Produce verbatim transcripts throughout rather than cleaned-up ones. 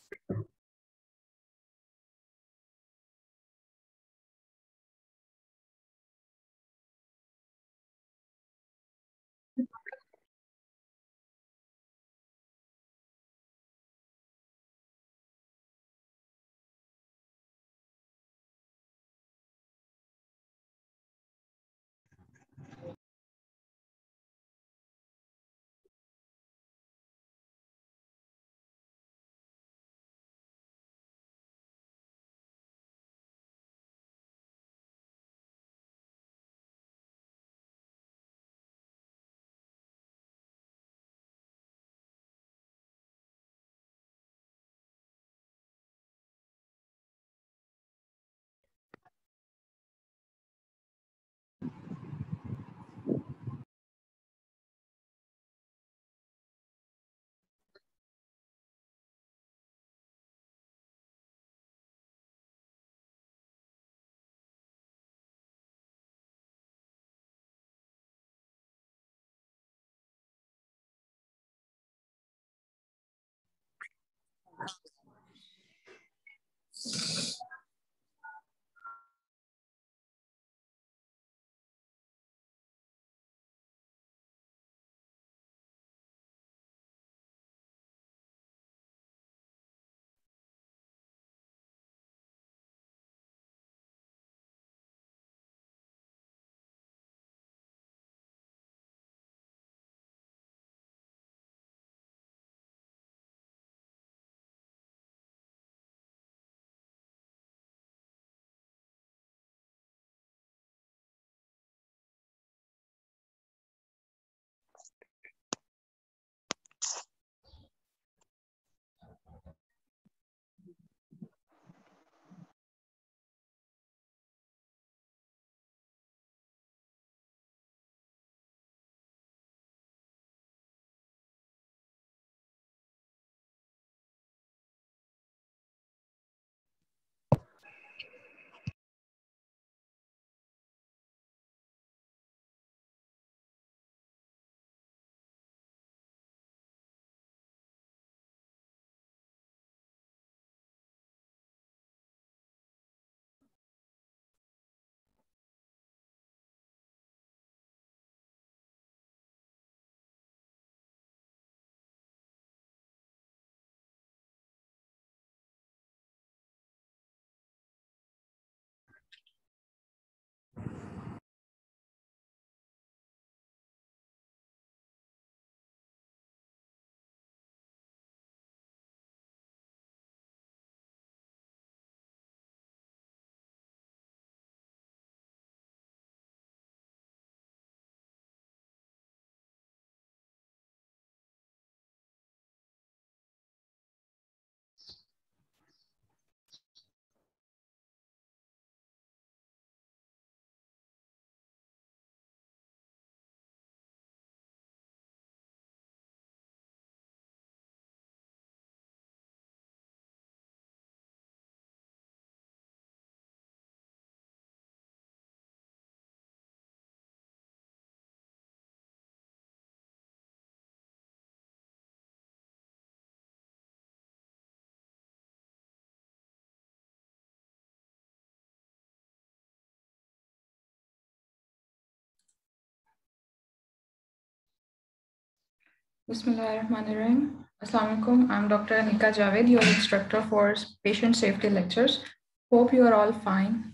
Bismillahirrahmanirrahim. Assalamu alaikum. I'm Doctor Anika Javed, your instructor for patient safety lectures. Hope you are all fine.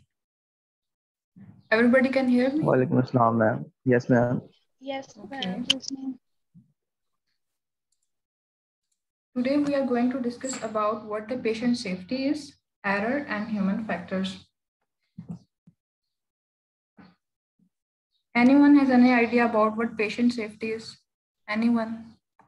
Everybody can hear me? Walaikum assalam, ma'am. Yes, ma'am. Yes, Okay. ma'am. Yes, ma'am. Today we are going to discuss about what the patient safety is, error, and human factors. Anyone has any idea about what patient safety is? Anyone?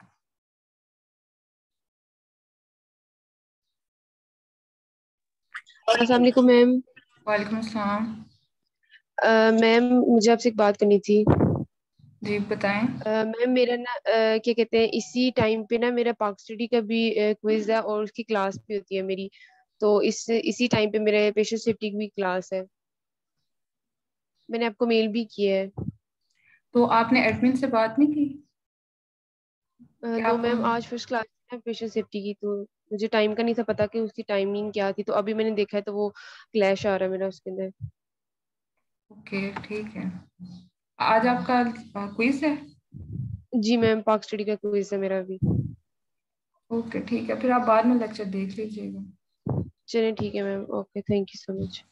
अस्सलाम वालेकुम ma'am. वालेकुम अस्सलाम। Ma'am मुझे आपसे एक बात करनी थी। जी बताएं। मैम मेरा ना uh, क्या कहते हैं, इसी टाइम पे ना मेरा पाक स्टडी का भी क्विज है और उसकी क्लास भी होती है मेरी, तो इस इसी टाइम पे मेरे पेशेंट सेफ्टी की भी क्लास है। मैंने आपको मेल भी किया है। तो आपने एडमिन से बात नहीं की? uh, तो मैम आज फर्स्ट क्लास है पेशेंट सेफ्टी की, तो मुझे टाइम का नहीं था पता कि उसकी टाइमिंग क्या थी, तो अभी मैंने देखा है तो वो क्लैश आ रहा है मेरा उसके अंदर। ओके ठीक है। आज आपका क्विज है? जी मैम, पाक स्टडी का क्विज है मेरा अभी। ओके ठीक है, फिर आप बाद में लेक्चर देख लीजिएगा। चलिए ठीक है ma'am, okay, thank you so much.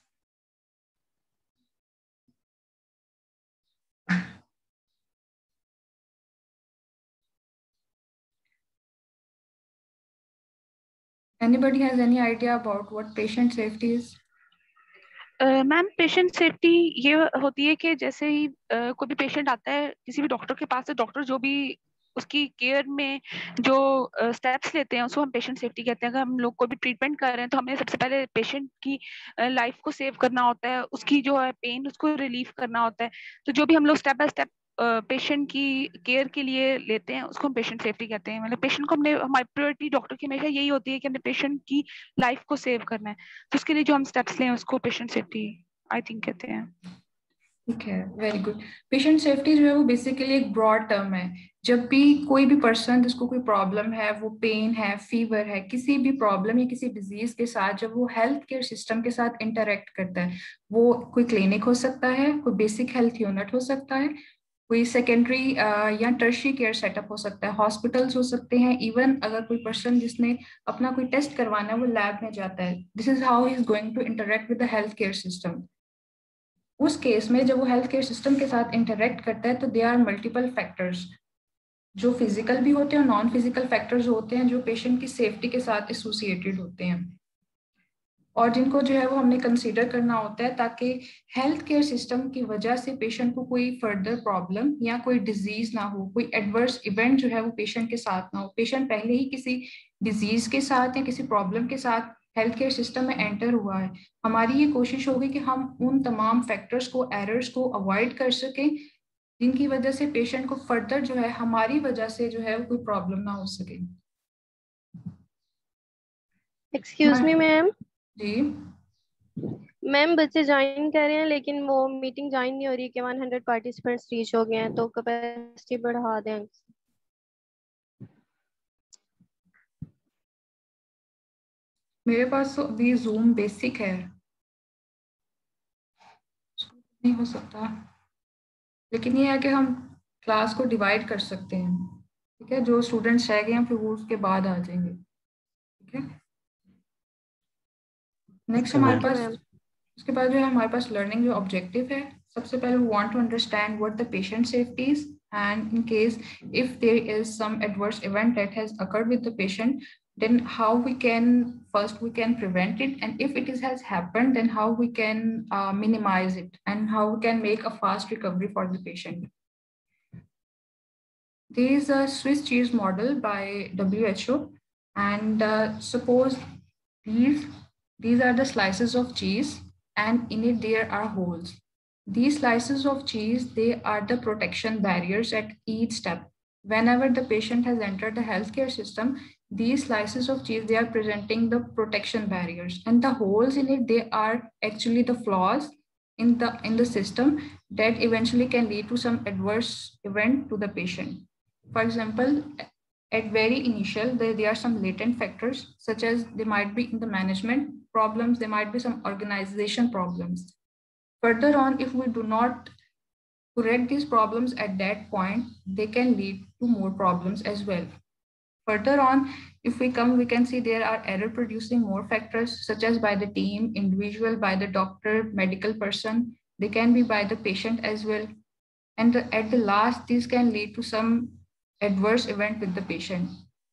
Anybody has any idea about what patient safety is? Ma'am patient safety ये होती है कि जैसे ही uh, कोई भी पेशेंट आता है किसी भी डॉक्टर के पास, तो डॉक्टर जो भी उसकी केयर में जो स्टेप्स uh, लेते हैं उसको हम पेशेंट सेफ्टी कहते हैं। अगर हम लोग कोई भी ट्रीटमेंट कर रहे हैं तो हमें सबसे पहले पेशेंट की लाइफ uh, को सेव करना होता है, उसकी जो है पेन उसको रिलीफ करना होता है। तो जो भी हम लोग स्टेप बाय स्टेप पेशेंट की केयर के लिए लेते हैं उसको हम पेशेंट सेफ्टी कहते हैं। मतलब पेशेंट को हमने, हमारी प्रायोरिटी डॉक्टर की हमेशा यही होती है कि हमने पेशेंट की लाइफ को सेव करना है, तो उसके लिए जो हम स्टेप्स लें उसको पेशेंट सेफ्टी आई थिंक कहते हैं। ठीक है, वेरी गुड। पेशेंट सेफ्टी जो है वो बेसिकली एक ब्रॉड टर्म है। जब भी कोई भी पर्सन जिसको कोई प्रॉब्लम है, वो पेन है, फीवर है, किसी भी प्रॉब्लम या किसी डिजीज के साथ जब वो हेल्थ केयर सिस्टम के साथ इंटरेक्ट करता है, वो कोई क्लिनिक हो सकता है, कोई बेसिक हेल्थ यूनिट हो सकता है, कोई सेकेंडरी या टर्शियरी केयर सेटअप हो सकता है, हॉस्पिटल्स हो सकते हैं, इवन अगर कोई पर्सन जिसने अपना कोई टेस्ट करवाना है वो लैब में जाता है, this is how he is going to interact with the health care system. उस केस में जब वो हेल्थ केयर सिस्टम के साथ इंटरेक्ट करता है तो दे आर मल्टीपल फैक्टर्स, जो फिजिकल भी होते हैं और नॉन फिजिकल फैक्टर्स होते हैं, जो पेशेंट की सेफ्टी के साथ एसोसिएटेड होते हैं और जिनको जो है वो हमने कंसीडर करना होता है, ताकि हेल्थ केयर सिस्टम की वजह से पेशेंट को कोई फर्दर प्रॉब्लम या कोई डिजीज ना हो, कोई एडवर्स इवेंट जो है वो पेशेंट के साथ ना हो। पेशेंट पहले ही किसी डिजीज के साथ या किसी प्रॉब्लम के साथ हेल्थ केयर सिस्टम में एंटर हुआ है, हमारी ये कोशिश होगी कि हम उन तमाम फैक्टर्स को, एरर्स को अवॉइड कर सकें जिनकी वजह से पेशेंट को फर्दर जो है हमारी वजह से जो है वो कोई प्रॉब्लम ना हो सके। Excuse me ma'am. जी मैम बच्चे ज्वाइन कर रहे हैं लेकिन वो मीटिंग ज्वाइन नहीं हो रही कि हंड्रेड पार्टिसिपेंट्स रीच हो गए हैं, तो कैपेसिटी बढ़ा दें। मेरे पास तो अभी जूम बेसिक है, नहीं हो सकता, लेकिन ये है कि हम क्लास को डिवाइड कर सकते हैं। ठीक है, जो स्टूडेंट्स रह गए हैं फिर वो उसके बाद आ जाएंगे। ठीक है, नेक्स्ट हमारे ठीक है पास, मैम। उसके बाद जो है हमारे पास लर्निंग जो ऑब्जेक्टिव है। सबसे पहले we want to understand what the patient safety is, and in case if there is some adverse event that has occurred with the patient, then how we can, first we can prevent it, and if it is has happened, then how we can uh, minimize it and how we can make a fast recovery for the patient. There is a Swiss cheese model by W H O, and uh, suppose these these are the slices of cheese, and in it there are holes. These slices of cheese, they are the protection barriers at each step. Whenever the patient has entered the healthcare system, these slices of cheese, they are presenting the protection barriers, and the holes in it, they are actually the flaws in the in the system that eventually can lead to some adverse event to the patient. For example, at very initial, there, there are some latent factors, such as they might be in the management problems, there might be some organization problems. Further on, if we do not correct these problems at that point, they can lead to more problems as well. Further on, if we come, we can see there are error producing more factors, such as by the team, individual, by the doctor, medical person, they can be by the patient as well. And the, at the last, these can lead to some adverse event with the patient.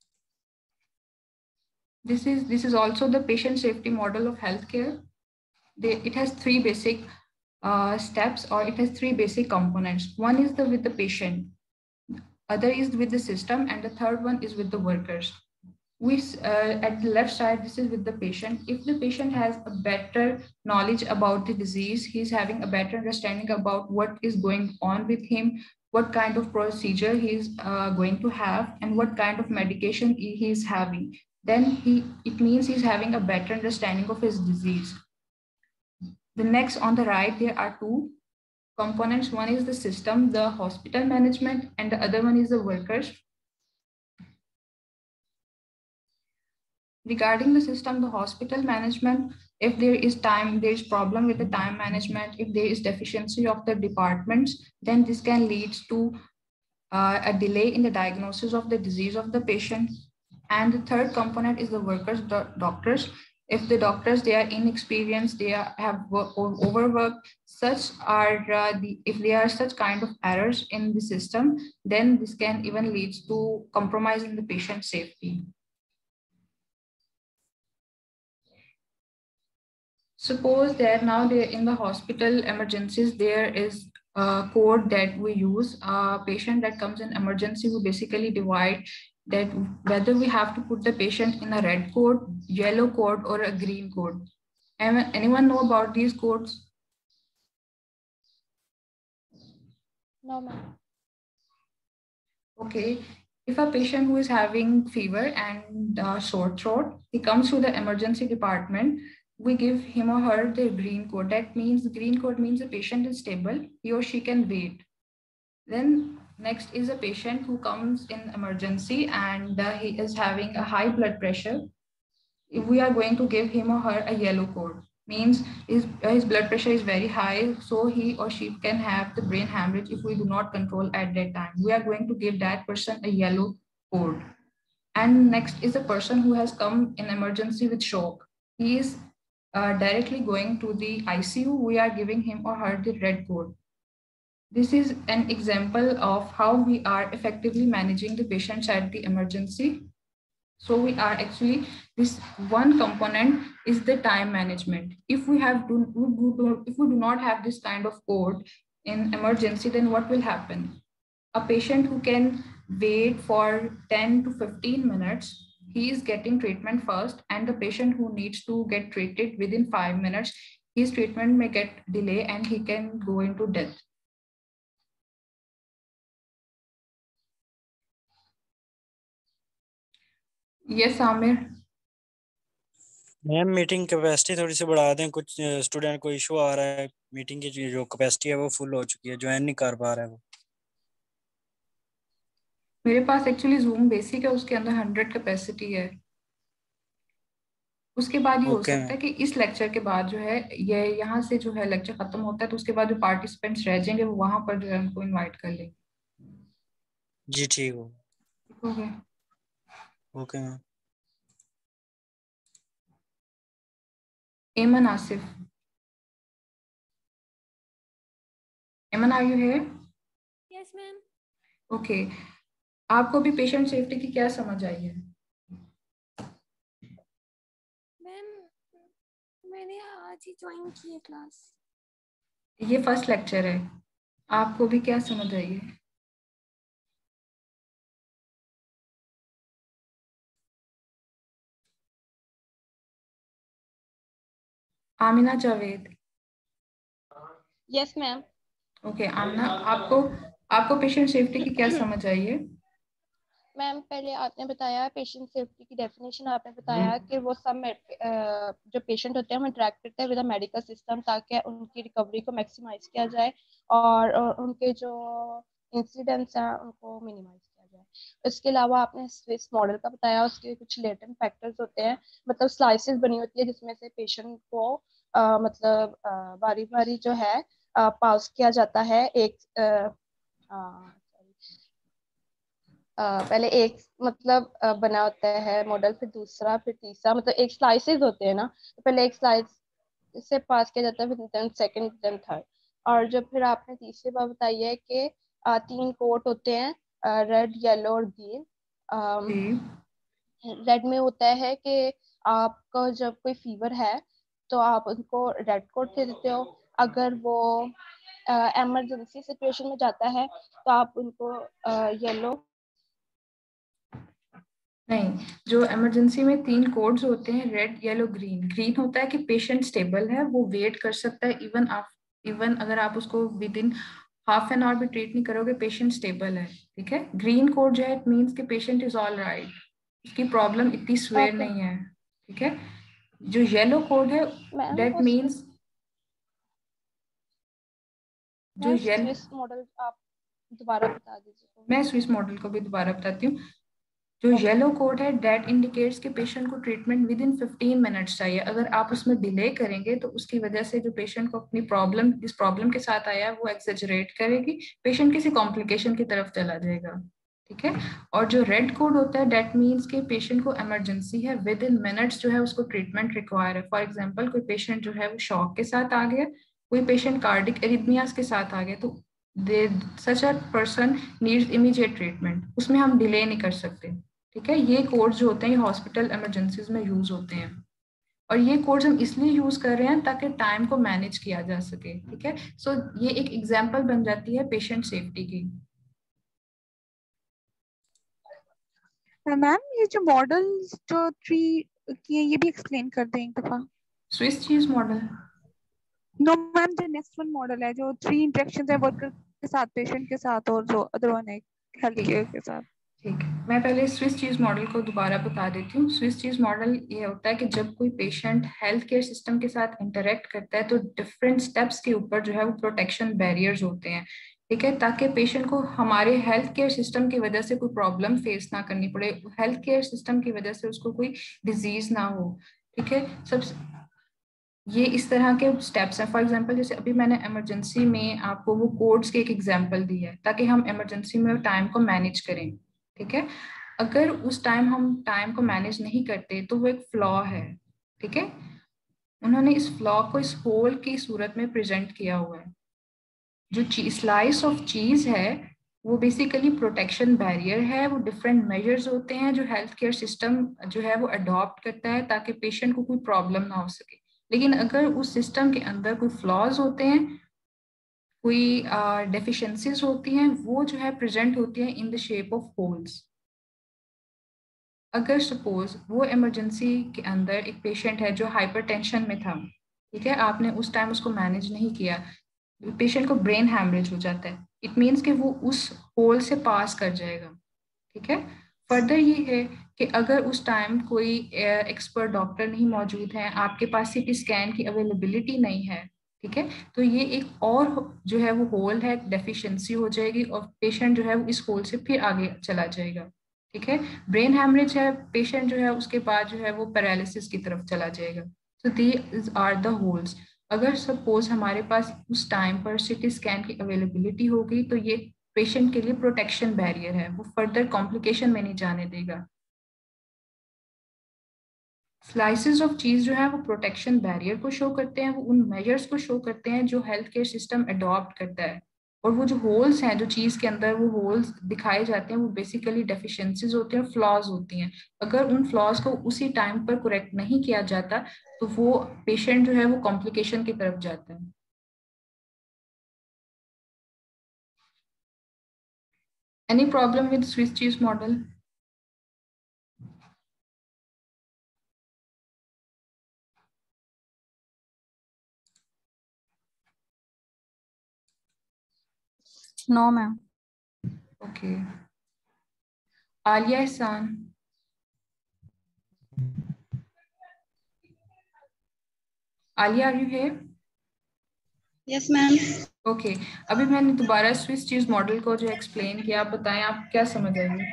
This is, this is also the patient safety model of healthcare. They, it has three basic uh, steps, or it has three basic components. One is the with the patient, other is with the system, and the third one is with the workers. We, uh, at the left side, this is with the patient. If the patient has a better knowledge about the disease, he's having a better understanding about what is going on with him, what kind of procedure he's uh, going to have, and what kind of medication he is having, then he, it means he's having a better understanding of his disease. The next on the right, there are two components. One is the system, the hospital management, and the other one is the workers. Regarding the system, the hospital management, if there is time, there is problem with the time management, if there is deficiency of the departments, then this can lead to uh, a delay in the diagnosis of the disease of the patient. And the third component is the workers, the doctors. If the doctors, they are inexperienced, they are, have work, overworked, such are uh, the, if there are such kind of errors in the system, then this can even lead to compromising the patient safety. Suppose that now they in the hospital emergencies, there is a code that we use. A patient that comes in emergency, we basically divide that whether we have to put the patient in a red code, yellow code, or a green code. Anyone know about these codes? No, ma'am. Okay. If a patient who is having fever and uh, sore throat, he comes to the emergency department, we give him or her the green code. That means the green code means the patient is stable, he or she can wait. Then next is a patient who comes in emergency and uh, he is having a high blood pressure. If we are going to give him or her a yellow code, means his, his blood pressure is very high, so he or she can have the brain hemorrhage if we do not control at that time. We are going to give that person a yellow code. And next is a person who has come in emergency with shock. He is uh, directly going to the I C U. We are giving him or her the red code. This is an example of how we are effectively managing the patients at the emergency. So we are actually, this one component is the time management. If we have to, if we do not have this kind of code in emergency, then what will happen? A patient who can wait for ten to fifteen minutes, he is getting treatment first, and the patient who needs to get treated within five minutes, his treatment may get delay and he can go into death. Yes, Amir. Ma'am meeting capacity थोड़ी सी बढ़ा दें, कुछ student को issue आ रहा है, meeting की जो कैपेसिटी है वो फुल हो चुकी है, ज्वाइन नहीं कर पा रहा है वो। मेरे पास एक्चुअली जूम बेसिक है, उसके अंदर हंड्रेड कैपेसिटी है। उसके बाद ये हो ओके सकता है कि इस लेक्चर के बाद जो है, ये यहाँ से जो है लेक्चर खत्म होता है, तो उसके बाद जो पार्टिसिपेंट्स रह जाएंगे वो वहां पर जो है उनको इनवाइट कर लेंगे। जी ठीक हो हो गया। Okay ma'am. Aiman Asif, Aiman are you here? Yes ma'am. Okay, आपको भी पेशेंट सेफ्टी की क्या समझ आई है? मैम मैंने आज ही ज्वाइन की है क्लास। ये फर्स्ट लेक्चर है, आपको भी क्या समझ आई है? Amina Javed. Yes ma'am. Okay Amina, आपको आपको पेशेंट सेफ्टी की क्या समझ आई है? मैम पहले आपने बताया पेशेंट सेफ्टी की डेफिनेशन, आपने बताया कि वो सब जो पेशेंट होते हैं वो इंटरेक्ट करते हैं विद द मेडिकल सिस्टम ताकि उनकी रिकवरी को मैक्सिमाइज किया जाए और, और उनके जो इंसिडेंट्स हैं उनको मिनिमाइज किया जाए। इसके अलावा आपने स्विस मॉडल का बताया, उसके कुछ लेटेंट फैक्टर्स होते हैं, मतलब स्लाइसेस बनी होती है जिसमें से पेशेंट को आ, मतलब बारी बारी जो है पास किया जाता है। एक आ, आ, Uh, पहले एक मतलब uh, बना होता है मॉडल, फिर दूसरा, फिर तीसरा, मतलब एक स्लाइसेस होते हैं ना, तो पहले एक स्लाइस से पास किया जाता है, फिर देन सेकंड, देन थर्ड। और जब फिर आपने तीसरी बात बताई है कि uh, तीन कोट होते हैं, रेड, येलो और ग्रीन। रेड में होता है कि आपका जब कोई फीवर है तो आप उनको रेड कोट दे देते हो, अगर वो इमरजेंसी uh, सिचुएशन में जाता है तो आप उनको येलो uh, नहीं, जो इमरजेंसी में तीन कोड्स होते हैं, रेड, येलो, ग्रीन। ग्रीन होता है कि पेशेंट स्टेबल है, वो वेट कर सकता है, इवन आप इवन अगर आप उसको within half an hour भी ट्रीट नहीं करोगे, पेशेंट स्टेबल है, ठीक है। ग्रीन कोड जो है इट मीन्स कि पेशेंट इज ऑल राइट, उसकी प्रॉब्लम इतनी स्वेयर okay. नहीं है, ठीक है। जो येलो कोड है दैट मीन्स जो स्विस मॉडल आप दोबारा बता दीजिए। मैं स्विस मॉडल को भी दोबारा बताती हूँ। जो येलो कोड है डेट इंडिकेट्स कि पेशेंट को treatment within fifteen minutes चाहिए। अगर आप उसमें डिले करेंगे तो उसकी वजह से जो पेशेंट को अपनी प्रॉब्लम जिस प्रॉब्लम के साथ आया है वो एक्सेजरेट करेगी, पेशेंट किसी कॉम्प्लिकेशन की तरफ चला जाएगा। ठीक है। और जो रेड कोड होता है डेट मीन्स के पेशेंट को इमरजेंसी है, विद इन मिनट्स जो है उसको ट्रीटमेंट रिक्वायर है। फॉर एग्जाम्पल कोई पेशेंट जो है वो शॉक के साथ आ गया, कोई पेशेंट कार्डिक एरिथमियास के साथ आ गया, तो they such a person needs immediate treatment, उसमें हम डिले नहीं कर सकते। ठीक है। ये कोड्स जो होते हैं ये हॉस्पिटल इमरजेंसीज में यूज होते हैं, और ये कोड्स हम इसलिए यूज कर रहे हैं ताकि टाइम को मैनेज किया जा सके। ठीक है। सो so, ये एक एग्जांपल बन जाती है पेशेंट सेफ्टी की। मैम ये जो मॉडल जो थ्री की है ये भी एक्सप्लेन कर दें एक दफा। Swiss cheese model? No ma'am, जो नेक्स्ट वन मॉडल है जो थ्री इंटरेक्शंस है वर्कर के साथ, पेशेंट के साथ, और जो अदर वन है हेल्थ केयर के साथ। ठीक है, मैं पहले स्विस चीज मॉडल को दोबारा बता देती हूँ। स्विस चीज मॉडल ये होता है कि जब कोई पेशेंट हेल्थ केयर सिस्टम के साथ इंटरेक्ट करता है तो डिफरेंट स्टेप्स के ऊपर जो है वो प्रोटेक्शन बैरियर्स होते हैं। ठीक है। ताकि पेशेंट को हमारे हेल्थ केयर सिस्टम की वजह से कोई प्रॉब्लम फेस ना करनी पड़े, हेल्थ केयर सिस्टम की वजह से उसको कोई डिजीज ना हो। ठीक है। सब ये इस तरह के स्टेप्स हैं। फॉर एग्जांपल जैसे अभी मैंने इमरजेंसी में आपको वो कोड्स के एक एग्जांपल दी है ताकि हम इमरजेंसी में टाइम को मैनेज करें। ठीक है। अगर उस टाइम हम टाइम को मैनेज नहीं करते तो वो एक फ्लॉ है। ठीक है। उन्होंने इस फ्लॉ को इस होल की सूरत में प्रेजेंट किया हुआ है। जो स्लाइस ऑफ चीज है वो बेसिकली प्रोटेक्शन बैरियर है। वो डिफरेंट मेजर्स होते हैं जो हेल्थ केयर सिस्टम जो है वो अडॉप्ट करता है ताकि पेशेंट को कोई प्रॉब्लम ना हो सके। लेकिन अगर उस सिस्टम के अंदर कोई फ्लॉज होते हैं, कोई डेफिशिएंसीज uh, होती हैं, वो जो है प्रेजेंट होती हैं in the shape of holes. अगर सपोज वो इमरजेंसी के अंदर एक पेशेंट है जो हाइपरटेंशन में था, ठीक है, आपने उस टाइम उसको मैनेज नहीं किया, पेशेंट को ब्रेन हैमरेज हो जाता है, इट मीन्स कि वो उस होल से पास कर जाएगा। ठीक है। फर्दर ये है कि अगर उस टाइम कोई एक्सपर्ट डॉक्टर नहीं मौजूद है, आपके पास सीटी स्कैन की अवेलेबिलिटी नहीं है, ठीक है, तो ये एक और जो है वो होल है, डेफिशिएंसी हो जाएगी और पेशेंट जो है वो इस होल से फिर आगे चला जाएगा। ठीक है। ब्रेन हैमरेज है, पेशेंट जो है उसके बाद जो है वो पैरालिसिस की तरफ चला जाएगा। तो दीज आर द होल्स। अगर सपोज हमारे पास उस टाइम पर सीटी स्कैन की अवेलेबिलिटी होगी तो ये पेशेंट के लिए प्रोटेक्शन बैरियर है, वो फर्दर कॉम्प्लिकेशन में नहीं जाने देगा। स्लाइसेस ऑफ चीज जो है वो प्रोटेक्शन बैरियर को शो करते हैं, वो उन मेजर्स को शो करते हैं जो हेल्थ केयर सिस्टम अडॉप्ट करता है। और वो जो होल्स हैं जो चीज के अंदर वो होल्स दिखाए जाते हैं वो बेसिकली डेफिशिएंसीज होती हैं, फ्लॉज होती हैं। अगर उन फ्लॉज को उसी टाइम पर करेक्ट नहीं किया जाता तो वो पेशेंट जो है वो कॉम्प्लिकेशन की तरफ जाता है। Any problem with Swiss cheese model? No, ma'am. Okay. Alia Ihsan. Alia, are you here? Yes, ma'am. Okay. अभी मैंने दोबारा स्विस चीज मॉडल को जो एक्सप्लेन किया, आप बताएं आप क्या समझ आएंगे?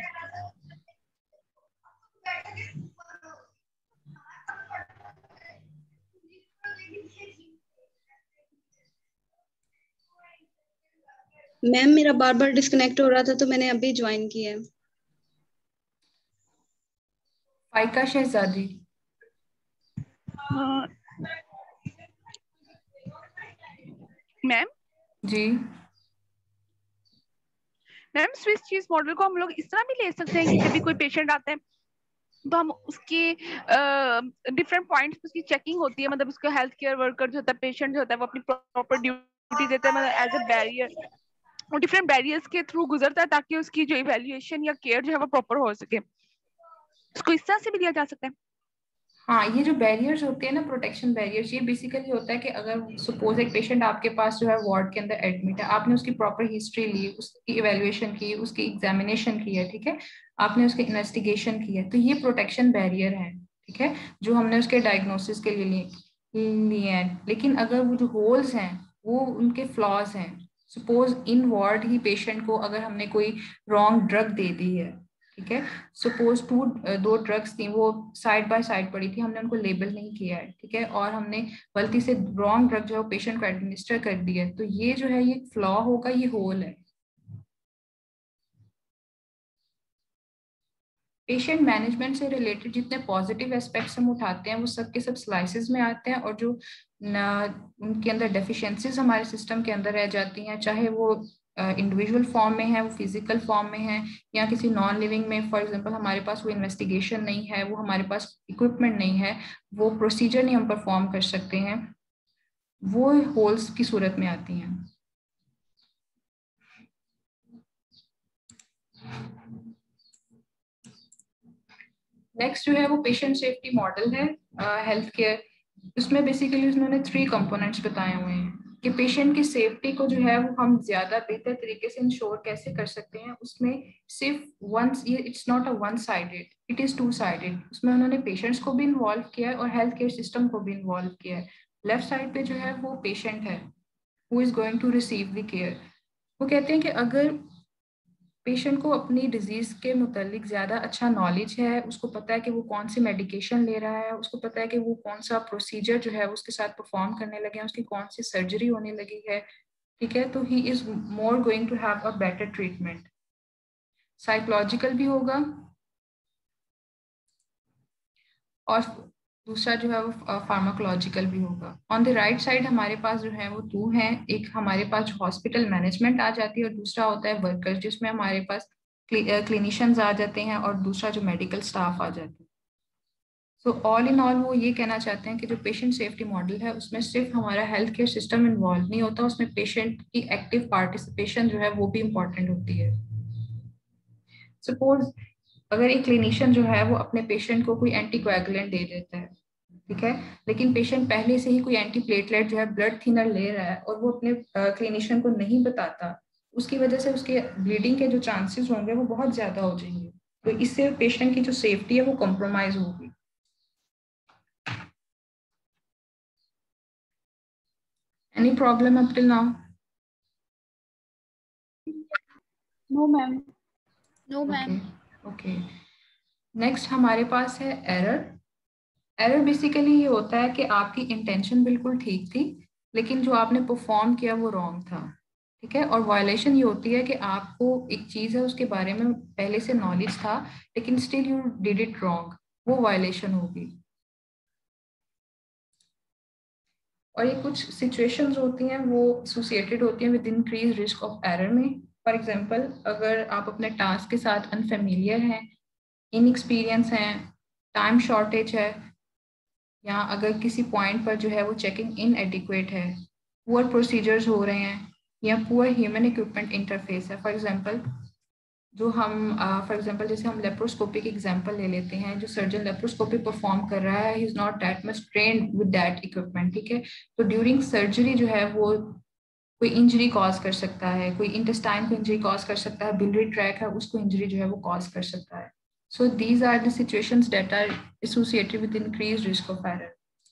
मैम मेरा बार बार डिस्कनेक्ट हो रहा था तो मैंने अभी ज्वाइन किया है। फाइका शहजादी। मैम जी मैम, स्विस चीज मॉडल को हम लोग इस तरह भी ले सकते हैं कि जब भी कोई पेशेंट आता है तो हम उसके डिफरेंट पॉइंट्स उसकी चेकिंग होती है, मतलब उसका हेल्थ केयर वर्कर जो होता है, पेशेंट जो होता है वो अपनी प्रॉपर ड्यूटी देता है, मतलब एज अ बैरियर वो डिफरेंट बैरियर्स के थ्रू गुजरता है ताकि उसकी जो इवैल्यूएशन या केयर जो है वो प्रॉपर हो सके। इसको इस तरह से भी दिया जा सकता है। हाँ, ये जो बैरियर्स होते हैं ना, प्रोटेक्शन बैरियर्स, ये बेसिकली होता है कि अगर सपोज एक पेशेंट आपके पास जो है वार्ड के अंदर एडमिट है, आपने उसकी प्रॉपर हिस्ट्री ली, उसकी इवेल्युएशन की, उसकी एग्जामिनेशन की है, ठीक है, आपने उसकी इन्वेस्टिगेशन की है, तो ये प्रोटेक्शन बैरियर है, ठीक है, जो हमने उसके डायग्नोसिस के लिए लिए हैं। लेकिन अगर वो जो होल्स हैं वो उनके फ्लॉज हैं, सपोज इन वार्ड ही पेशेंट को अगर हमने कोई रॉन्ग ड्रग दे दी है, ठीक है। सपोज टू दो ड्रग्स थी, वो साइड बाय साइड पड़ी थी, हमने उनको लेबल नहीं किया है, ठीक है, और हमने गलती से रॉन्ग ड्रग जो है पेशेंट को एडमिनिस्टर कर दी है, तो ये जो है ये फ्लॉ होगा, ये होल है। पेशेंट मैनेजमेंट से रिलेटेड जितने पॉजिटिव एस्पेक्ट्स हम उठाते हैं वो सब के सब स्लाइसेस में आते हैं, और जो न, उनके अंदर डेफिशिएंसीज हमारे सिस्टम के अंदर रह जाती हैं, चाहे वो इंडिविजुअल uh, फॉर्म में है, वो फिजिकल फॉर्म में है, या किसी नॉन लिविंग में। फॉर एग्जांपल हमारे पास वो इन्वेस्टिगेशन नहीं है, वो हमारे पास इक्विपमेंट नहीं है, वो प्रोसीजर नहीं हम परफॉर्म कर सकते हैं, वो होल्स की सूरत में आती हैं। नेक्स्ट जो है वो पेशेंट सेफ्टी मॉडल है हेल्थ केयर। उसमें बेसिकली उन्होंने थ्री कंपोनेंट्स बताए हुए हैं कि पेशेंट की सेफ्टी को जो है वो हम ज्यादा बेहतर तरीके से इंश्योर कैसे कर सकते हैं। उसमें सिर्फ वन, ये it's not a one sided, it is two sided. उसमें उन्होंने पेशेंट्स को भी इन्वॉल्व किया है और हेल्थ केयर सिस्टम को भी इन्वॉल्व किया है। लेफ्ट साइड पे जो है वो पेशेंट है, who is going to receive the care. वो कहते हैं कि अगर पेशेंट को अपनी डिजीज के मुतालिक ज्यादा अच्छा नॉलेज है, उसको पता है कि वो कौन सी मेडिकेशन ले रहा है, उसको पता है कि वो कौन सा प्रोसीजर जो है उसके साथ परफॉर्म करने लगे हैं, उसकी कौन सी सर्जरी होने लगी है, ठीक है, तो he is more going to have a better treatment. Psychological भी होगा, और दूसरा जो है वो फार्माकोलॉजिकल भी होगा। ऑन द राइट साइड हमारे पास जो है वो टू हैं, एक हमारे पास हॉस्पिटल मैनेजमेंट आ जाती है और दूसरा होता है वर्कर्स, जिसमें हमारे पास क्लिनिशियंस आ जाते हैं और दूसरा जो मेडिकल स्टाफ आ जाते हैं। सो ऑल इन ऑल वो ये कहना चाहते हैं कि जो पेशेंट सेफ्टी मॉडल है उसमें सिर्फ हमारा हेल्थ केयर सिस्टम इन्वॉल्व नहीं होता, उसमें पेशेंट की एक्टिव पार्टिसिपेशन जो है वो भी इम्पोर्टेंट होती है। सपोज अगर एक क्लिनिशियन जो है वो अपने पेशेंट को कोई एंटीकोएगुलेंट दे देता है, ठीक है, लेकिन पेशेंट पहले से ही कोई एंटी प्लेटलेट जो है ब्लड थिनर ले रहा है और वो अपने क्लिनिशियन को नहीं बताता, उसकी वजह से उसके ब्लीडिंग के जो चांसेस होंगे वो बहुत ज्यादा हो जाएंगे, तो इससे पेशेंट की जो सेफ्टी है वो कॉम्प्रोमाइज होगी। Any problem up till now? No ma'am. No ma'am. Okay, next हमारे पास है एरर। एरर बेसिकली ये होता है कि आपकी इंटेंशन बिल्कुल ठीक थी लेकिन जो आपने परफॉर्म किया वो रॉन्ग था, ठीक है, और वायलेशन ये होती है कि आपको एक चीज है उसके बारे में पहले से नॉलेज था लेकिन still you did it wrong, वो वायलेशन होगी। और ये कुछ सिचुएशंस होती हैं वो एसोसिएटेड होती हैं with increase risk of error में। फॉर एग्जांपल अगर आप अपने टास्क के साथ अनफेमिलियर हैं, इनएक्सपीरियंस हैं, टाइम शॉर्टेज है, या अगर किसी पॉइंट पर जो है वो चेकिंग इनएडिक्वेट है, पुअर प्रोसीजर्स हो रहे हैं, या पुअर ह्यूमन इक्विपमेंट इंटरफेस है। फॉर एग्जांपल जो हम फॉर uh, एग्जांपल जैसे हम लेप्रोस्कोपी की एग्जांपल ले लेते हैं, जो सर्जन लेप्रोस्कोपी परफॉर्म कर रहा है, he is not that much trained with that equipment, ठीक है, तो ड्यूरिंग सर्जरी जो है वो कोई इंजरी कॉज कर सकता है, कोई इंटेस्टाइन को इंजरी कॉज कर सकता है, बिलियरी ट्रैक है उसको इंजरी जो है वो कॉज कर सकता है। So these are the situations that are associated with increase risk of error.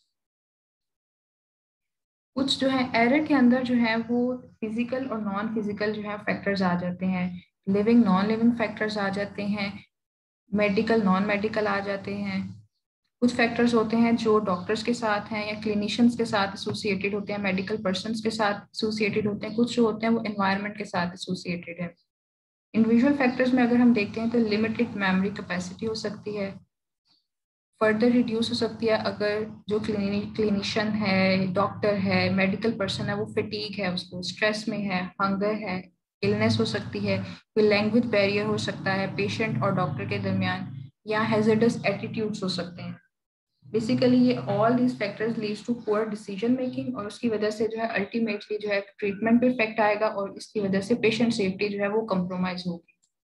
कुछ जो है एरर के अंदर जो है वो फिजिकल और नॉन फिजिकल जो है फैक्टर्स आ जाते हैं, लिविंग नॉन लिविंग फैक्टर्स आ जाते हैं, मेडिकल नॉन मेडिकल आ जाते हैं। कुछ फैक्टर्स होते हैं जो डॉक्टर्स के साथ हैं या क्लिनिशियंस के साथ एसोसिएटेड होते हैं, मेडिकल पर्सन्स के साथ एसोसिएटेड होते हैं, कुछ जो होते हैं वो एनवायरनमेंट के साथ एसोसिएटेड है। इंडिविजुअल फैक्टर्स में अगर हम देखते हैं तो लिमिटेड मेमोरी कैपेसिटी हो सकती है, फर्दर रिड्यूस हो सकती है अगर जो क्लिनिशियन है, डॉक्टर है, मेडिकल पर्सन है, वो फटीग है, उसको स्ट्रेस में है, हंगर है, इलनेस हो सकती है, कोई लैंग्वेज बैरियर हो सकता है पेशेंट और डॉक्टर के दरमियान, या हैजर्डस एटीट्यूड्स हो सकते हैं। बेसिकली ये all these factors leads to poor decision making, और उसकी वजह से जो है अल्टीमेटली जो है ट्रीटमेंट पे इफेक्ट आएगा और इसकी वजह से पेशेंट सेफ्टी जो है वो कंप्रोमाइज होगी।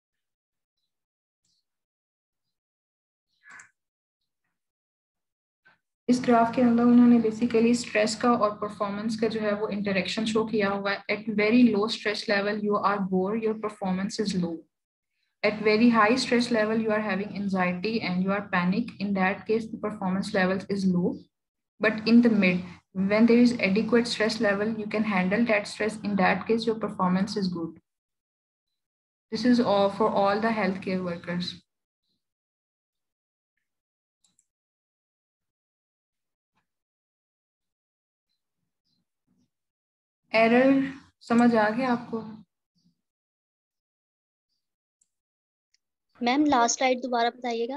इस ग्राफ के अंदर उन्होंने बेसिकली स्ट्रेस का और परफॉर्मेंस का जो है वो इंटरेक्शन शो किया हुआ है। At very low stress level you are bore, your performance is low. At very high stress level, you are having anxiety and you are panic. In that case, the performance level is low. But in the mid, when there is adequate stress level, you can handle that stress. In that case, your performance is good. This is all for all the healthcare workers. Error समझ आ गया आपको? Ma'am last slide दोबारा बताइएगा।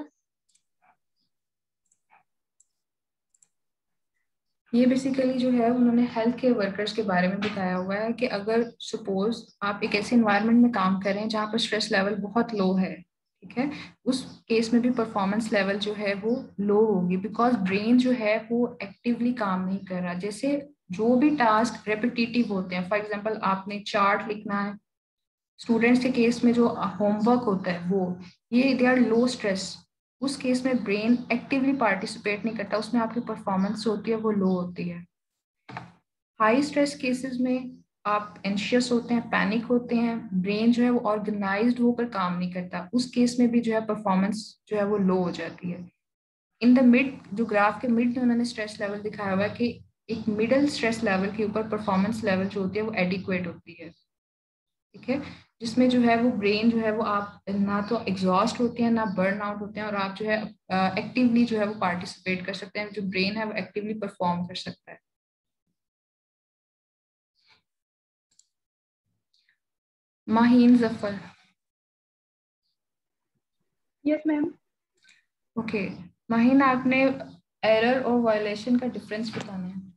ये basically जो है उन्होंने हेल्थ केयर वर्कर्स के बारे में बताया हुआ है कि अगर सपोज आप एक ऐसे इन्वायरमेंट में काम कर रहे हैं जहाँ पर स्ट्रेस लेवल बहुत लो है, ठीक है, उस केस में भी परफॉर्मेंस लेवल जो है वो लो होगी, बिकॉज ब्रेन जो है वो एक्टिवली काम नहीं कर रहा। जैसे जो भी टास्क रेपिटेटिव होते हैं, फॉर एग्जांपल आपने चार्ट लिखना है, स्टूडेंट्स के केस में जो होमवर्क होता है वो, ये दे आर लो स्ट्रेस, उस केस में ब्रेन एक्टिवली पार्टिसिपेट नहीं करता, उसमें आपकी परफॉर्मेंस होती है वो लो होती है। हाई स्ट्रेस केसेस में आप एंशियस होते हैं, पैनिक होते हैं, ब्रेन जो है वो ऑर्गेनाइज्ड होकर काम नहीं करता, उस केस में भी जो है परफॉर्मेंस जो है वो लो हो जाती है। इन द मिड, जो ग्राफ के मिड में उन्होंने स्ट्रेस लेवल दिखाया हुआ है कि एक मिडल स्ट्रेस लेवल के ऊपर परफॉर्मेंस लेवल जो होती है वो एडिक्वेट होती है, ठीक है, जिसमें जो है वो ब्रेन जो है वो आप ना तो एग्जॉस्ट होते हैं ना बर्न आउट होते हैं, और आप जो है एक्टिवली uh, जो है वो पार्टिसिपेट कर सकते हैं, जो ब्रेन है वो एक्टिवली परफॉर्म कर सकता है। Maheen Zafar. Yes ma'am. Okay Maheen, आपने एरर और वायलेशन का डिफरेंस बताना है।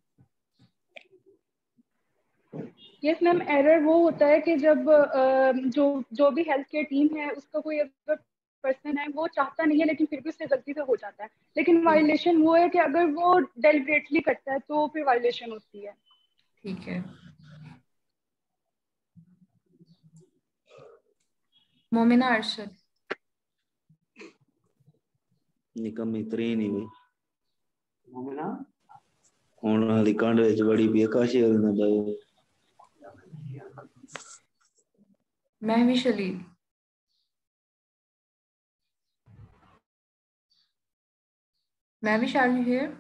यस मैम, एरर वो होता है कि जब अ, जो जो भी हेल्थ केयर टीम है उसका कोई अगर पर्सन है वो चाहता नहीं है लेकिन फिर भी उससे गलती से हो जाता है। लेकिन वायलेशन वो है कि अगर वो डेलिबरेटली करता है तो फिर वायलेशन होती है। ठीक है। मोमिना अरशद। निकम्मी तरीन ही मोमिना होने वाली कांड विच बड़ी बेकाशी और ना भाई। Mahvish Ali. Mahvish, are you here?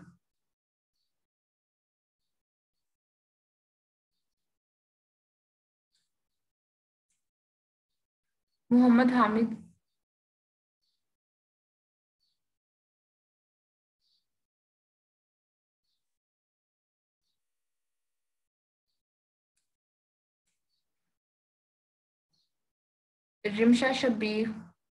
Mohammad Hamid. Rimsha Shabbir.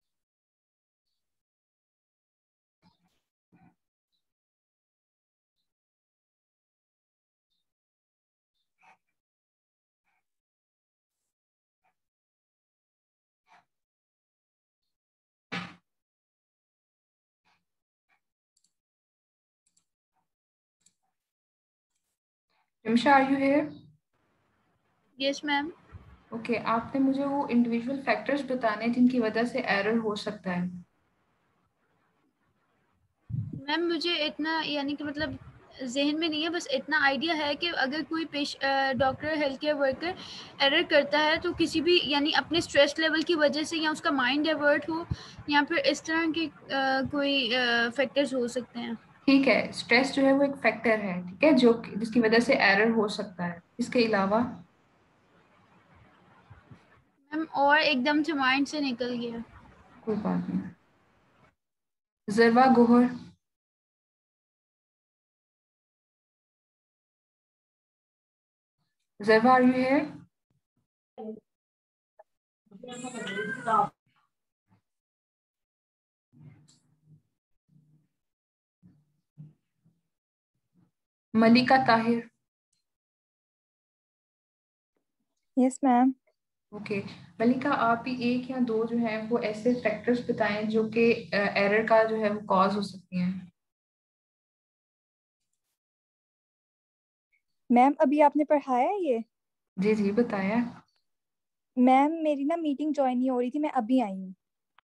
Rimsha, are you here? Yes ma'am. Okay, आपने मुझे वो इंडिविजुअल फैक्टर्स बताने जिनकी वजह से एरर हो सकता है। मैम मुझे इतना यानी कि मतलब जहन में नहीं है, बस इतना आइडिया है कि अगर कोई पेश doctor health care worker error करता है तो किसी भी यानी अपने स्ट्रेस लेवल की वजह से या उसका माइंड डाइवर्ट हो या फिर इस तरह के आ, कोई फैक्टर्स हो सकते हैं। ठीक है, स्ट्रेस जो है वो एक फैक्टर है, ठीक है, जो जिसकी वजह से एरर हो सकता है। इसके अलावा मैम और एकदम से माइंड से निकल गया। कोई बात नहीं। Zarwa Gohar. Zarwa, are you here? Malika Tahir. Yes ma'am. Okay Malika, आप ही एक या दो जो है वो ऐसे फैक्टर्स बताएं जो कि एरर का जो है वो कॉज हो सकती हैं। मैम अभी आपने पढ़ाया है ये? जी जी बताया। मैम मेरी ना मीटिंग ज्वाइन नहीं हो रही थी, मैं अभी आई हूँ।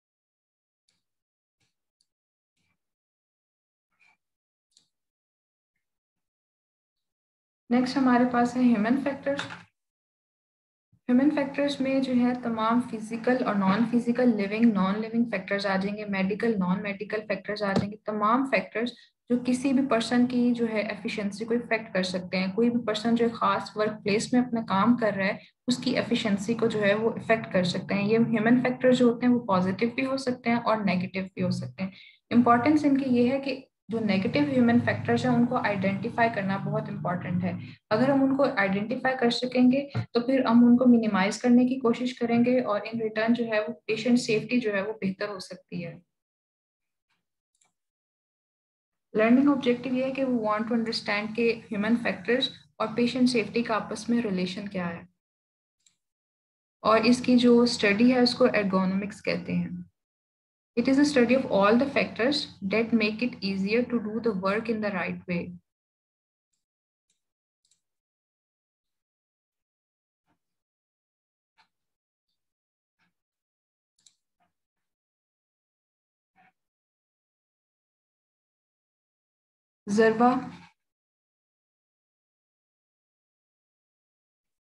नेक्स्ट हमारे पास है ह्यूमन फैक्टर्स। ह्यूमन फैक्टर्स में जो है तमाम फिजिकल और non physical, living non living factors आ जाएंगे, मेडिकल नॉन मेडिकल फैक्टर्स आ जाएंगे, तमाम फैक्टर्स जो किसी भी पर्सन की जो है एफिशिएंसी को इफेक्ट कर सकते हैं। कोई भी पर्सन जो खास वर्क प्लेस में अपना काम कर रहा है उसकी एफिशिएंसी को जो है वो इफेक्ट कर सकते हैं। ये ह्यूमन फैक्टर्स जो होते हैं वो पॉजिटिव भी हो सकते हैं और नेगेटिव भी हो सकते हैं। इंपॉर्टेंस इनकी ये है कि जो नेगेटिव ह्यूमन फैक्टर्स हैं उनको आइडेंटिफाई करना बहुत इंपॉर्टेंट है। अगर हम उनको आइडेंटिफाई कर सकेंगे तो फिर हम उनको मिनिमाइज करने की कोशिश करेंगे और इन रिटर्न जो है वो पेशेंट सेफ्टी जो है वो बेहतर हो सकती है। लर्निंग ऑब्जेक्टिव ये है कि वो वांट टू अंडरस्टैंड के ह्यूमन फैक्टर्स और पेशेंट सेफ्टी का आपस में रिलेशन क्या है, और इसकी जो स्टडी है उसको एर्गोनॉमिक्स कहते हैं। It is a study of all the factors that make it easier to do the work in the right way. Zarba,